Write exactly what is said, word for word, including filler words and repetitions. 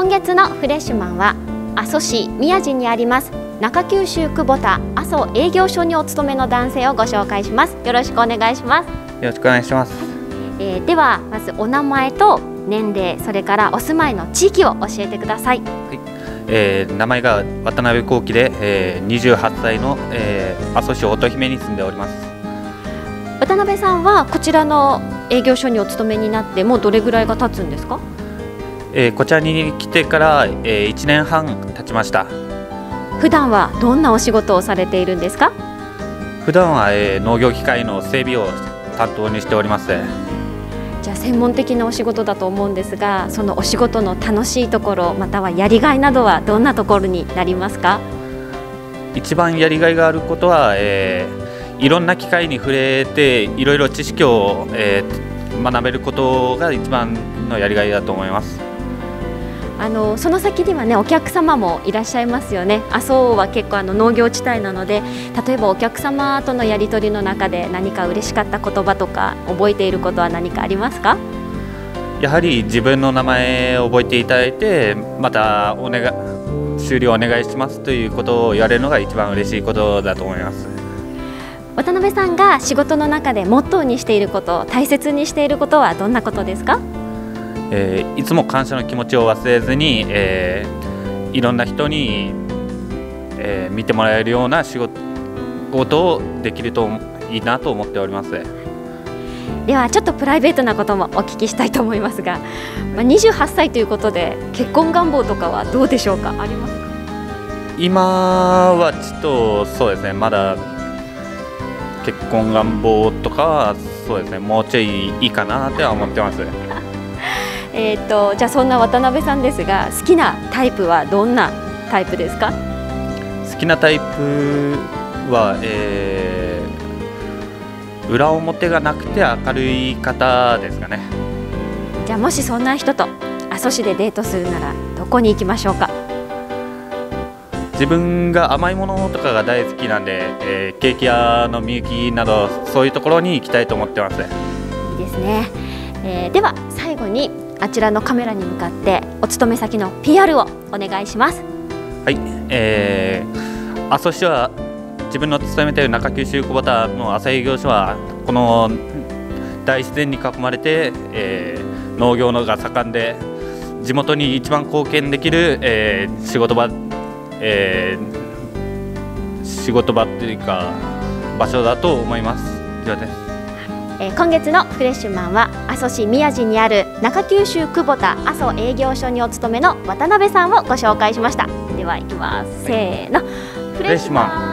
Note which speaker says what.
Speaker 1: 今月のフレッシュマンは阿蘇市宮地にあります中九州久保田阿蘇営業所にお勤めの男性をご紹介します。よろしくお願いします。
Speaker 2: よろしくお願いします。
Speaker 1: えー、ではまずお名前と年齢、それからお住まいの地域を教えてください。はい、
Speaker 2: えー、名前が渡辺幸喜で、えー、にじゅうはっさいの、えー、阿蘇市乙姫に住んでおります。
Speaker 1: 渡辺さんはこちらの営業所にお勤めになってもうどれぐらいが経つんですか？
Speaker 2: えー、こちらに来てから、えー、いちねんはん経ちました。
Speaker 1: 普段はどんなお仕事をされているんですか？
Speaker 2: 普段は、えー、農業機械の整備を担当にしております。
Speaker 1: じゃあ専門的なお仕事だと思うんですが、そのお仕事の楽しいところまたはやりがいなどはどんなところになりますか？
Speaker 2: 一番やりがいがあることは、えー、いろんな機械に触れていろいろ知識を、えー、学べることが一番のやりがいだと思います。
Speaker 1: あのその先にはね、お客様もいらっしゃいますよね。阿蘇は結構あの農業地帯なので、例えばお客様とのやり取りの中で何か嬉しかった言葉とか覚えていることは何かありますか？
Speaker 2: やはり自分の名前を覚えていただいて、またお願い終了お願いしますということを言われるのが一番嬉しいことだと思います。
Speaker 1: 渡辺さんが仕事の中でモットーにしていること、大切にしていることはどんなことですか？
Speaker 2: えー、いつも感謝の気持ちを忘れずに、えー、いろんな人に、えー、見てもらえるような仕事をできるといいなと思っております。
Speaker 1: ではちょっとプライベートなこともお聞きしたいと思いますが、まあ、にじゅうはっさいということで結婚願望とかはどうでしょうか？ありますか？
Speaker 2: 今はちょっとそうですね、まだ結婚願望とかはそうですね、もうちょいいいかなとは思ってます。
Speaker 1: えーとじゃあそんな渡辺さんですが、好きなタイプはどんなタイプですか？
Speaker 2: 好きなタイプは、えー、裏表がなくて明るい方ですかね。
Speaker 1: じゃあもしそんな人と阿蘇市でデートするならどこに行きましょうか？
Speaker 2: 自分が甘いものとかが大好きなんで、えー、ケーキ屋のみゆきなどそういうところに行きたいと思ってます。
Speaker 1: いいですね。えー、では最後にあちらのカメラに向かってお勤め先の ピーアール をお願いします。
Speaker 2: はい、えー、阿蘇市は自分の勤めている中九州久保田の阿蘇営業所はこの大自然に囲まれて、えー、農業のが盛んで地元に一番貢献できる、えー、仕事場、えー、仕事場っていうか場所だと思います。以上です。
Speaker 1: 今月のフレッシュマンは阿蘇市宮地にある中九州久保田阿蘇営業所にお勤めの渡辺さんをご紹介しました。では行きます、せーの、
Speaker 2: フレッシュマン。